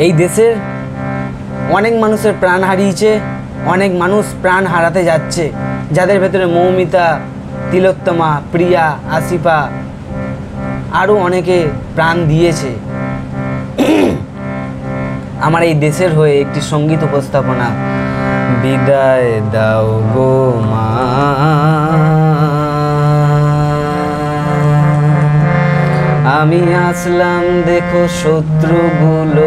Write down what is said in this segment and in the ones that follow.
এই দেশের অনেক মানুষের প্রাণ হারিয়েছে, অনেক মানুষ প্রাণ হারাতে যাচ্ছে, যাদের ভেতরে মৌমিতা, তিলোত্তমা, প্রিয়া, আসিফা আরও অনেকে প্রাণ দিয়েছে। আমার এই দেশের হয়ে একটি সঙ্গীত উপস্থাপনা। বিদায় দাও গো মা, আমি আসলাম দেখো শত্রুগুলো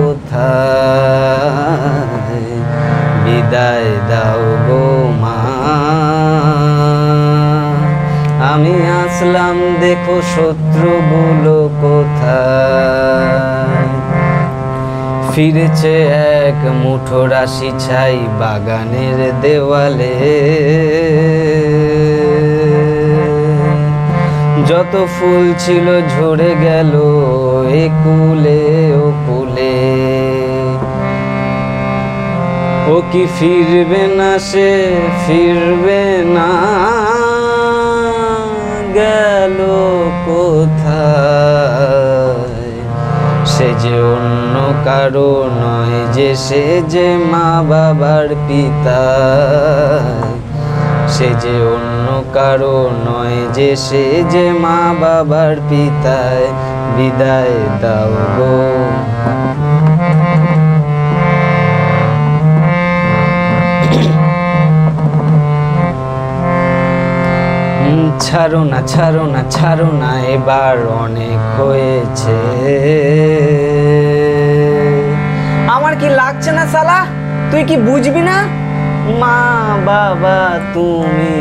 কোথায়। বিদায় দাও গো মা, আমি আসলাম দেখো শত্রুগুলো কোথায়। ফিরেছে এক মুঠো রাশি ছাই বাগানের দেওয়ালে, যত ফুল ছিল ঝরে গেল একুলে ওকুলে। ও কি ফিরবে না সে, ফিরবে না, গেল কোথায়। সে যে অন্য কারো নয় যে, সে যে মা বাবার পিতা। সে যে অন্য কারো নয় যে, সে যে মা বাবার পিতায়। বিদায় দাও গো, ছাড়ো না ছাড়ো না ছাড়ো না, এবার অনেক হয়েছে। আমার কি লাগছে না শালা, তুই কি বুঝবি না? মা বাবা তুমি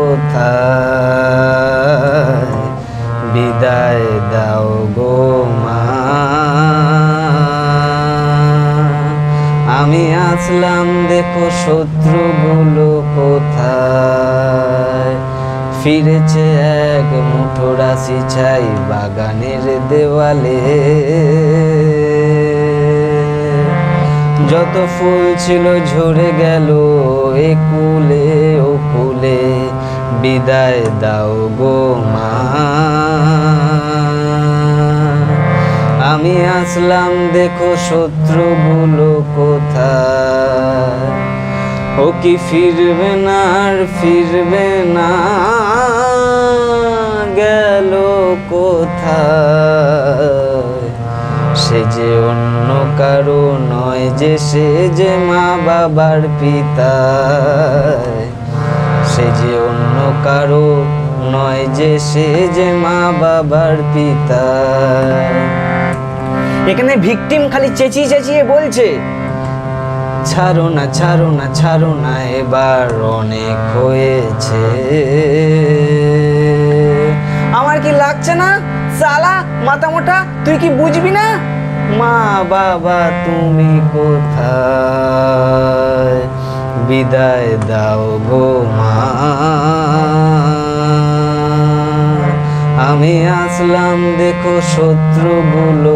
কোথায়। বিদায় দাও গো মা, আমি আসলাম দেখো শত্রুগুলো কোথায়। ফিরেছে এক মুঠো রাশি ছাই বাগানের দেওয়ালে, যত ফুল ছিল ঝরে গেল একুলে ওকুলে। বিদায় দাও গো মা, আমি আসলাম দেখো শত্রুগুলো কোথায়। ও কি ফিরবে না আর ফিরবে না, গেল কোথায়। সে যে অন্য কারো নয় যে, সে যে মা বাবার পিতা। সে যে অন্য কারো নয় যে, সে যে মা বাবার পিতা। এখানে ভিকটিম খালি চেঁচিয়ে চেঁচিয়ে বলছে, ছাড়ো না ছাড়ো না ছাড়ো না, এবার অনেক হয়েছে। আমার কি লাগছে না শালা মাথা মোটা, তুই কি বুঝবি না? মা বাবা তুমি কোথায়। বিদায় দাও গো মা, আমি আসলাম দেখো শত্রুগুলো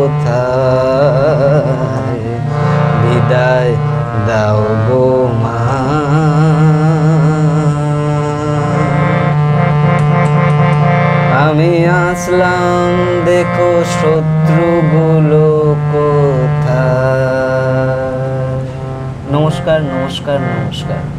কোথায়। বিদায় দাও গো মা, আমি আসলাম দেখো শত্রুগুলো কোথায়। নমস্কার নমস্কার নমস্কার।